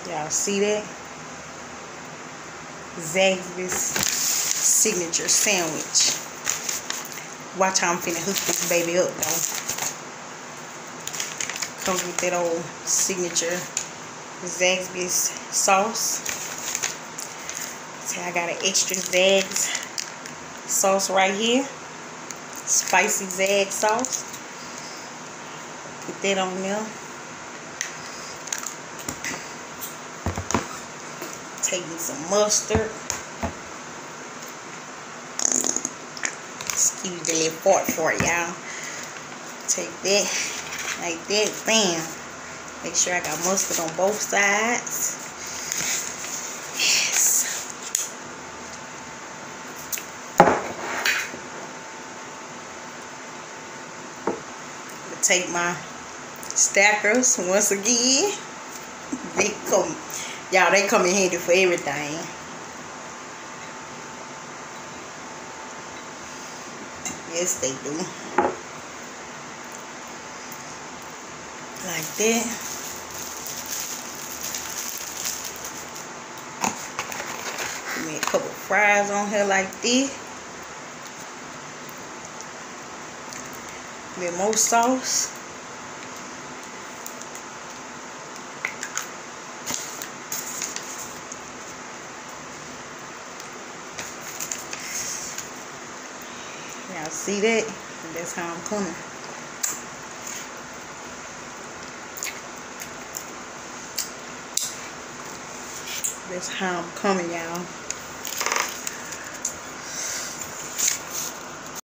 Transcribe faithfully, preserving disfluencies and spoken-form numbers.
Y'all see that? Zaxby's signature sandwich. Watch how I'm finna hook this baby up though. Comes with that old signature Zaxby's sauce. See, I got an extra Zags sauce right here. Spicy Zag sauce. Put that on there. Take me some mustard. Excuse the little fart fart, y'all. Take that like that. Bam. Make sure I got mustard on both sides. Yes. I'm gonna take my stackers once again. They come, y'all, they come in handy for everything. Yes, they do. Like that. Give me a couple fries on here like this. A bit more sauce. Y'all see that? And that's how I'm coming. That's how I'm coming, y'all.